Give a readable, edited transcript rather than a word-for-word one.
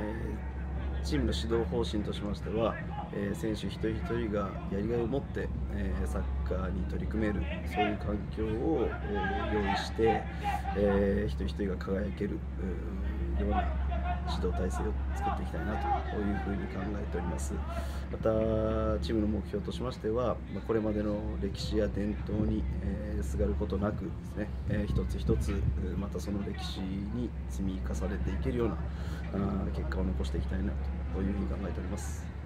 チームの指導方針としましては、選手一人一人がやりがいを持って、サッカーに取り組める、そういう環境を、用意して、一人一人が輝けるような指導体制を作っていきたいなというふうに考えております。またチームの目標としましては、これまでの歴史や伝統に、すがることなくですね、一つ一つまたその歴史に積み重ねていけるような結果を残していきたいなというふうに考えております。